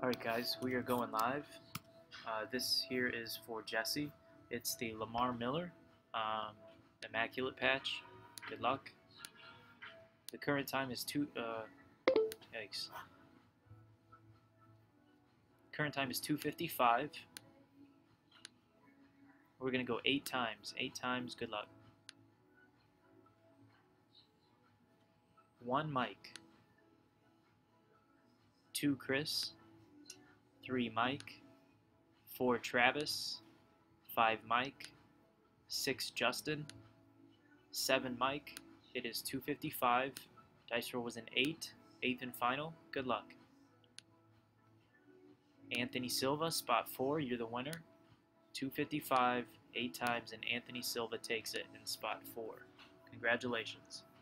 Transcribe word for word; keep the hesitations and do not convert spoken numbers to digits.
Alright guys, we are going live. Uh, this here is for Jesse. It's the Lamar Miller um, Immaculate Patch. Good luck. The current time is two. Uh, yikes. Current time is two fifty-five. We're gonna go eight times. Eight times. Good luck. One Mike. Two Chris. Three Mike. Four Travis. Five Mike. Six Justin. Seven Mike. It is two fifty-five. Dice roll was an eight. Eighth and final. Good luck. Anthony Silva, spot four. You're the winner. two fifty-five, eight times, and Anthony Silva takes it in spot four. Congratulations.